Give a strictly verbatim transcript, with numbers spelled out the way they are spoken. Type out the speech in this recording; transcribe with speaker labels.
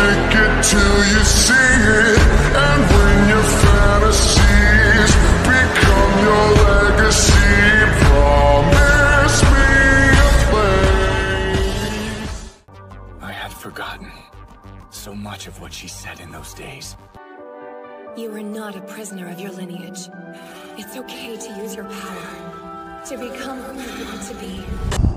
Speaker 1: fake it till you see it, and when your fantasies become your legacy, promise me a place.
Speaker 2: I had forgotten so much of what she said in those days.
Speaker 3: You are not a prisoner of your lineage. It's okay to use your power, to become who you want to be.